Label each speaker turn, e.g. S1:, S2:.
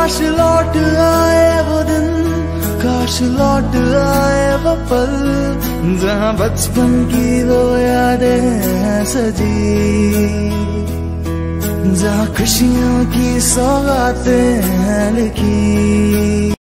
S1: काश लौट आए वो दिन, काश लौट आए वो पल, जहाँ बचपन की वो यादें हैं सजी, जहाँ खुशियों की सौगातें हैं लिखी।